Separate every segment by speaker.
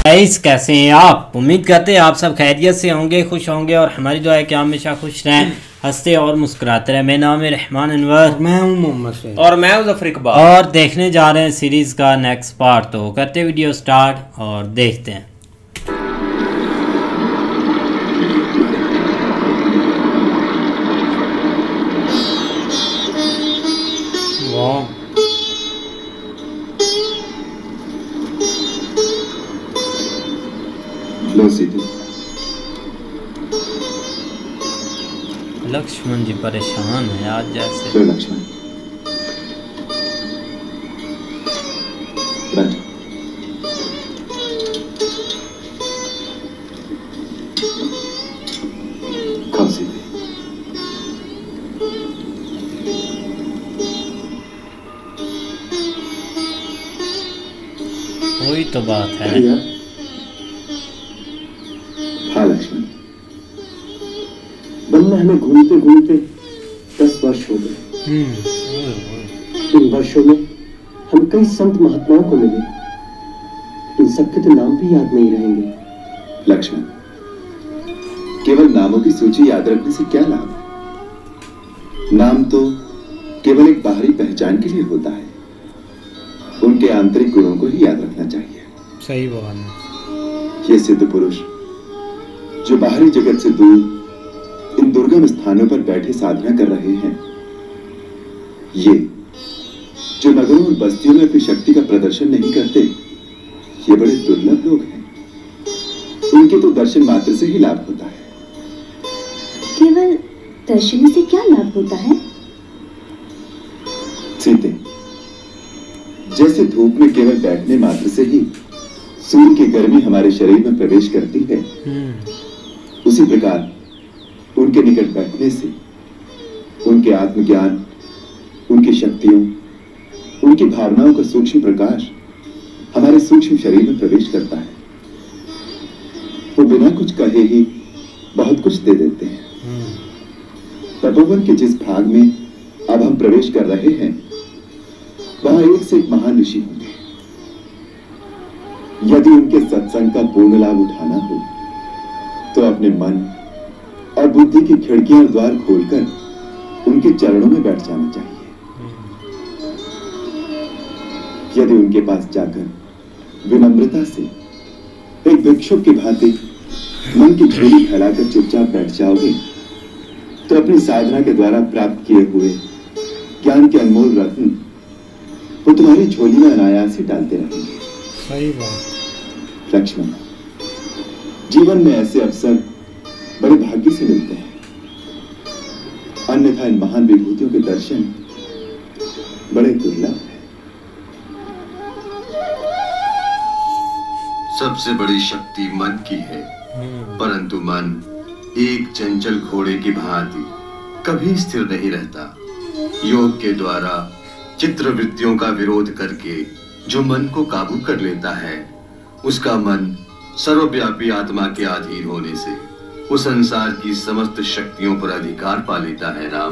Speaker 1: Guys कैसे हैं आप? उम्मीद करते हैं आप सब खैरियत से होंगे, खुश होंगे और हमारी दुआ है कि आप हमेशा खुश रहें, हंसते और मुस्कुराते रहें। मेरा नाम है रहमान अनवर,
Speaker 2: मैं हूं मोहम्मद सैयद
Speaker 3: और मैं हूं ज़फर इकबाल
Speaker 1: और देखने जा रहे हैं सीरीज़ का नेक्स्ट पार्ट। तो करते वीडियो स्टार्ट और देखते हैं। वाह
Speaker 4: लो सीधे।
Speaker 1: लक्ष्मण जी परेशान है आज जैसे।
Speaker 4: लो लक्ष्मण, बैठ। खाओ सीधे।
Speaker 1: वही तो बात है।
Speaker 4: हाँ लक्ष्मण, वन में हमें घूमते घूमते 10 वर्ष हो गए। इन वर्षों में हम कई संत महात्माओं को मिले, इन सबके तो नाम भी याद नहीं रहेंगे। लक्ष्मण, केवल नामों की सूची याद रखने से क्या लाभ? नाम तो केवल एक बाहरी पहचान के लिए होता है, उनके आंतरिक गुणों को ही याद रखना चाहिए।
Speaker 2: सही बात है।
Speaker 4: ये सिद्ध पुरुष जो बाहरी जगत से दूर इन दुर्गम स्थानों पर बैठे साधना कर रहे हैं, ये जो नगरों और बस्तियों में अपनी शक्ति का प्रदर्शन नहीं करते, ये बड़े दुर्लभ लोग हैं। इनके तो दर्शन मात्र से ही लाभ होता है।
Speaker 5: केवल दर्शन से क्या लाभ होता है?
Speaker 4: सीते, जैसे धूप में केवल बैठने मात्र से ही सूर्य की गर्मी हमारे शरीर में प्रवेश करती है, उसी प्रकार उनके निकट बैठने से उनके आत्मज्ञान, उनकी शक्तियों, उनकी भावनाओं का सूक्ष्म प्रकाश हमारे सूक्ष्म शरीर में प्रवेश करता है। वो बिना कुछ कहे ही बहुत कुछ दे देते हैं। तपोवन के जिस भाग में अब हम प्रवेश कर रहे हैं, वहां एक से एक महान ऋषि होंगे। यदि उनके सत्संग का पूर्ण लाभ उठाना हो तो अपने मन और बुद्धि की खिड़कियां और द्वार खोलकर उनके चरणों में बैठ जाना चाहिए। यदि उनके पास जाकर विनम्रता से एक भिक्षुक की भांति मन की झोली फैलाकर चुपचाप बैठ जाओगे, तो अपनी साधना के द्वारा प्राप्त किए हुए ज्ञान के अनमोल रत्न वो तुम्हारी झोली में अनायास ही डालते रहेंगे।
Speaker 2: सही बात।
Speaker 4: लक्ष्मण, जीवन में ऐसे अवसर बड़े भाग्य से मिलते हैं, अन्यथा इन महान विभूतियों के दर्शन बड़े दुर्लभ हैं।
Speaker 6: सबसे बड़ी शक्ति मन की है, परंतु मन एक चंचल घोड़े की भांति कभी स्थिर नहीं रहता। योग के द्वारा चित्रवृत्तियों का विरोध करके जो मन को काबू कर लेता है, उसका मन सर्वव्यापी आत्मा के अधीन होने से वो संसार की समस्त शक्तियों पर अधिकार पा लेता है। राम,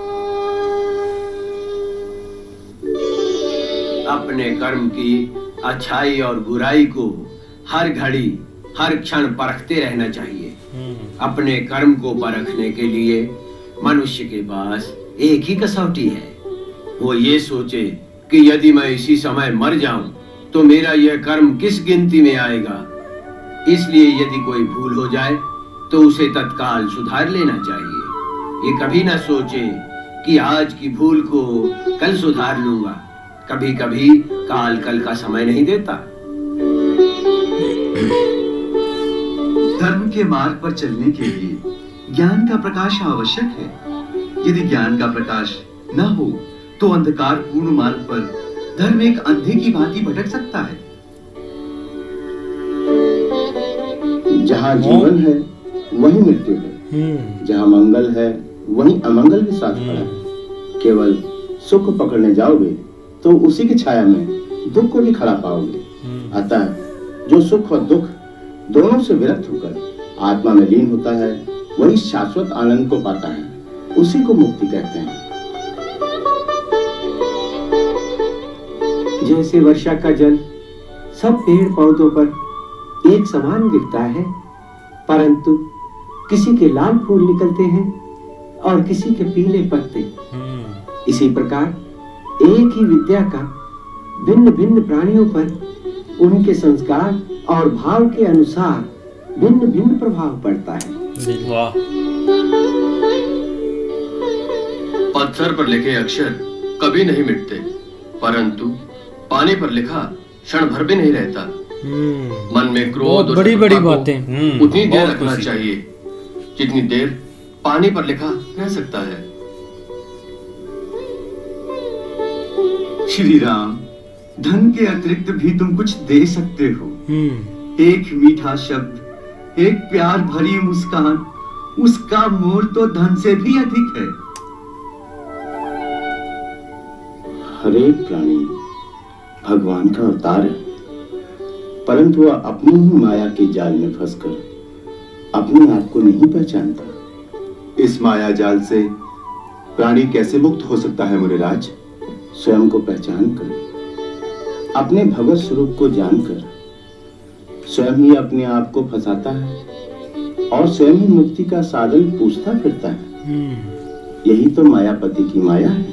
Speaker 3: अपने कर्म की अच्छाई और बुराई को हर घड़ी हर क्षण परखते रहना चाहिए। अपने कर्म को परखने के लिए मनुष्य के पास एक ही कसौटी है। वो ये सोचे कि यदि मैं इसी समय मर जाऊं तो मेरा यह कर्म किस गिनती में आएगा। इसलिए यदि कोई भूल हो जाए तो उसे तत्काल सुधार लेना चाहिए। ये कभी ना सोचे कि आज की भूल को कल सुधार लूंगा। कभी कभी काल कल का समय नहीं देता।
Speaker 7: धर्म के मार्ग पर चलने के लिए ज्ञान का प्रकाश आवश्यक है। यदि ज्ञान का प्रकाश न हो तो अंधकार पूर्ण मार्ग पर धर्म एक अंधे की भांति भटक सकता है।
Speaker 4: जहां जीवन है वही मृत्यु है, जहां मंगल है वहीं अमंगल भी साथ खड़ा है। केवल सुख पकड़ने जाओगे तो उसी की छाया में दुख को भी खड़ा पाओगे। अतः जो सुख और दुख दोनों से विरक्त होकर आत्मा में लीन होता है, वही शाश्वत आनंद को पाता है। उसी को मुक्ति कहते हैं।
Speaker 8: जैसे वर्षा का जल सब पेड़ पौधों पर एक समान दिखता है, परंतु किसी के लाल फूल निकलते हैं और किसी के पीले पत्ते। इसी प्रकार एक ही विद्या का भिन्न भिन्न प्राणियों पर उनके संस्कार और भाव के अनुसार भिन्न भिन्न प्रभाव पड़ता है।
Speaker 1: वाह।
Speaker 9: पत्थर पर लिखे अक्षर कभी नहीं मिटते, परंतु पानी पर लिखा क्षण भर भी नहीं रहता। मन में क्रोध और
Speaker 2: बड़ी बड़ी बातें
Speaker 9: उतनी देर रखना चाहिए जितनी देर पानी पर लिखा रह सकता है।
Speaker 7: श्री राम, धन के अतिरिक्त भी तुम कुछ दे सकते हो। एक मीठा शब्द, एक प्यार भरी मुस्कान, उसका मोल तो धन से भी अधिक है।
Speaker 8: हर एक प्राणी भगवान का अवतार है, परंतु वह अपनी ही माया के जाल में फंसकर अपने आप को नहीं पहचानता।
Speaker 4: इस माया जाल से प्राणी कैसे मुक्त हो सकता है मुनिराज?
Speaker 8: स्वयं को पहचान कर, अपने भगवत स्वरूप को जानकर स्वयं ही अपने आप को फंसाता है और स्वयं ही मुक्ति का साधन पूछता फिरता है। यही तो मायापति की माया है।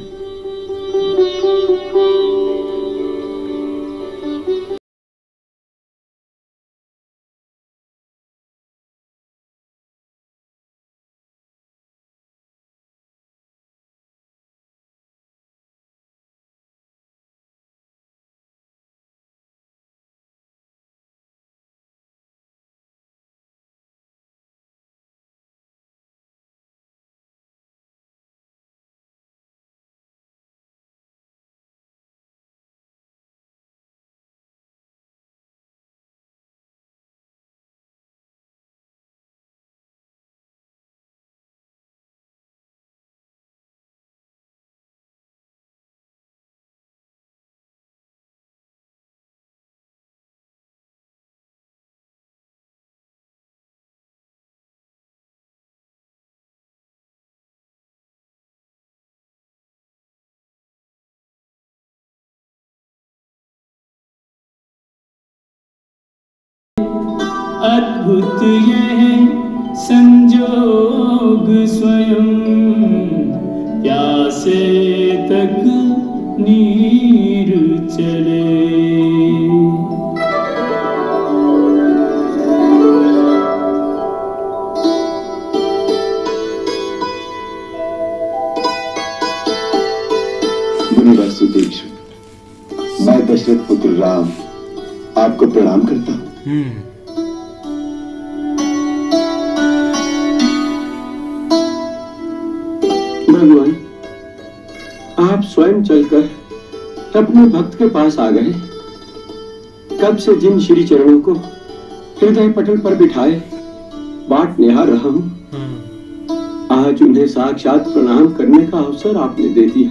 Speaker 10: अद्भुत यह संजोग स्वयं, प्यासे तक नीर चले।
Speaker 4: मुनिवर सुदेक्षु, मैं दशरथ पुत्र राम आपको प्रणाम करता हूँ।
Speaker 8: भगवान, आप स्वयं चलकर अपने भक्त के पास आ गए। कब से जिन श्री चरणों को हृदय पटल पर बिठाए बाट निहार रहा हूं, आज उन्हें साक्षात प्रणाम करने का अवसर आपने दे दिया।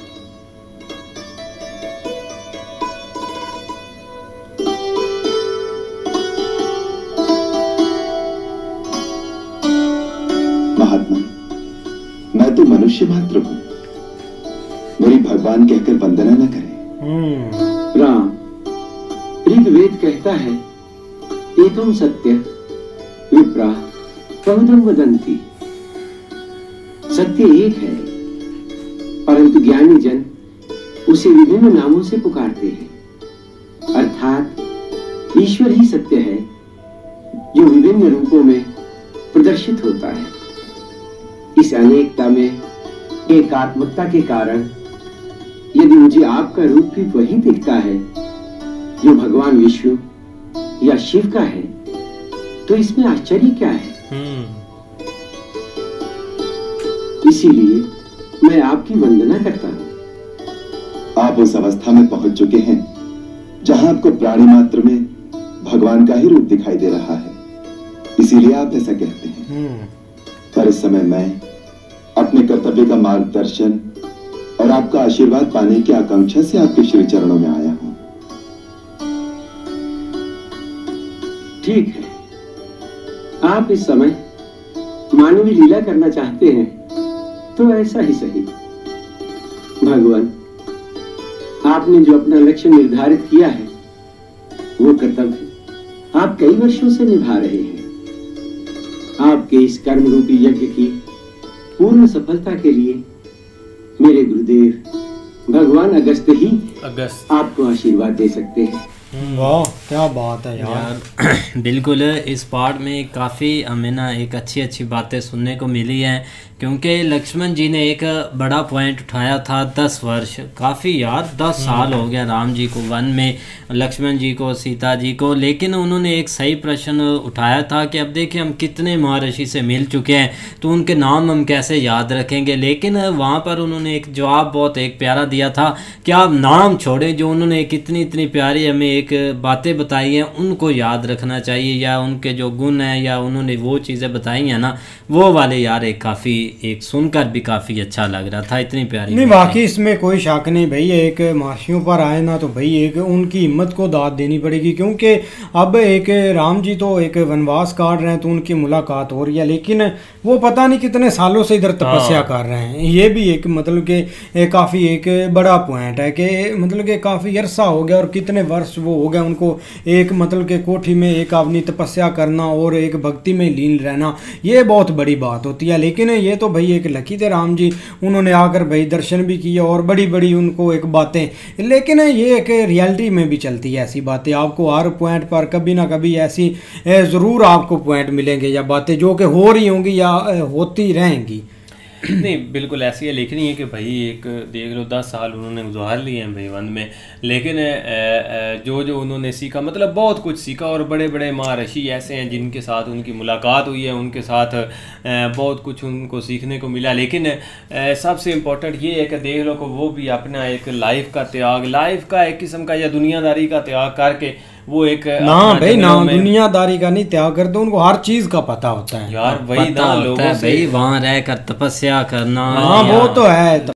Speaker 4: महात्मा, मैं तो मनुष्य मात्र हूं, मेरी भगवान कहकर वंदना न करें।
Speaker 8: राम, ऋग्वेद कहता है, एकम सत्य विप्रा बहुधम वदन्ति। सत्य एक है, परंतु ज्ञानी जन उसे विभिन्न नामों से पुकारते हैं। अर्थात ईश्वर ही सत्य है, जो विभिन्न रूपों में प्रदर्शित होता है। इस अनेकता में एकात्मकता के कारण यदि मुझे आपका रूप भी वही दिखता है जो भगवान विष्णु या शिव का है, तो इसमें आश्चर्य क्या है? इसीलिए मैं आपकी वंदना करता हूं।
Speaker 4: आप उस अवस्था में पहुंच चुके हैं जहां आपको प्राणी मात्र में भगवान का ही रूप दिखाई दे रहा है, इसीलिए आप ऐसा कहते हैं। पर इस समय मैं अपने कर्तव्य का मार्गदर्शन और आपका आशीर्वाद पाने की आकांक्षा से आपके श्री चरणों में आया हूं।
Speaker 8: ठीक है, आप इस समय मानवीय लीला करना चाहते हैं तो ऐसा ही सही। भगवान, आपने जो अपना लक्ष्य निर्धारित किया है वो कर्तव्य आप कई वर्षों से निभा रहे हैं। आपके इस कर्म रूपी यज्ञ की पूर्ण सफलता के लिए मेरे गुरुदेव भगवान अगस्त ही आपको आशीर्वाद दे सकते हैं।
Speaker 2: वाह क्या बात है यार।
Speaker 1: बिल्कुल, इस पार्ट में काफ़ी हमें ना एक अच्छी बातें सुनने को मिली हैं, क्योंकि लक्ष्मण जी ने एक बड़ा पॉइंट उठाया था 10 वर्ष, काफ़ी यार 10 साल हो गया राम जी को वन में, लक्ष्मण जी को, सीता जी को, लेकिन उन्होंने एक सही प्रश्न उठाया था कि अब देखिए हम कितने महर्षि से मिल चुके हैं तो उनके नाम हम कैसे याद रखेंगे। लेकिन वहाँ पर उन्होंने एक जवाब बहुत एक प्यारा दिया था कि आप नाम छोड़ें, जो उन्होंने इतनी प्यारी हमें एक बातें बताई हैं उनको याद रखना चाहिए, या उनके जो गुण हैं या उन्होंने वो चीज़ें बताई हैं ना, वो वाले यार एक काफ़ी एक सुनकर भी काफ़ी अच्छा लग रहा था, इतनी प्यारी।
Speaker 2: नहीं वाकई इसमें कोई शक नहीं भाई, एक महर्षियों पर आए ना तो भाई एक उनकी हिम्मत को दाद देनी पड़ेगी, क्योंकि अब एक राम जी तो एक वनवास काट रहे हैं तो उनकी मुलाकात हो रही है, लेकिन वो पता नहीं कितने सालों से इधर तपस्या कर रहे हैं। ये भी एक मतलब कि काफ़ी एक बड़ा पॉइंट है कि मतलब कि काफ़ी अरसा हो गया और कितने वर्ष वो हो गया उनको एक मतलब के कोठी में एक अपनी तपस्या करना और एक भक्ति में लीन रहना, ये बहुत बड़ी बात होती है। लेकिन ये तो भाई एक लकी थे राम जी, उन्होंने आकर भाई दर्शन भी किए और बड़ी उनको एक बातें, लेकिन ये एक रियलिटी में भी चलती है ऐसी बातें, आपको हर पॉइंट पर कभी ना कभी ऐसी ज़रूर आपको पॉइंट मिलेंगे या बातें जो कि हो रही होंगी या होती रहेंगी।
Speaker 11: नहीं बिल्कुल ऐसी है, लेकिन ये कि भाई एक देख लो 10 साल उन्होंने गुजार लिए हैं भाई वन में, लेकिन जो उन्होंने सीखा मतलब बहुत कुछ सीखा, और बड़े महर्षि ऐसे हैं जिनके साथ उनकी मुलाकात हुई है, उनके साथ बहुत कुछ उनको सीखने को मिला। लेकिन सबसे इम्पोर्टेंट ये है कि देख लो को वो भी अपना एक लाइफ का एक किस्म का या दुनियादारी का त्याग करके वो एक
Speaker 2: ना भाई ना दुनियादारी का नहीं त्याग करते, उनको हर चीज का पता होता है
Speaker 11: यार, वही ना लोगों से
Speaker 1: वहाँ रहकर तपस्या करना,
Speaker 2: हाँ वो तो है।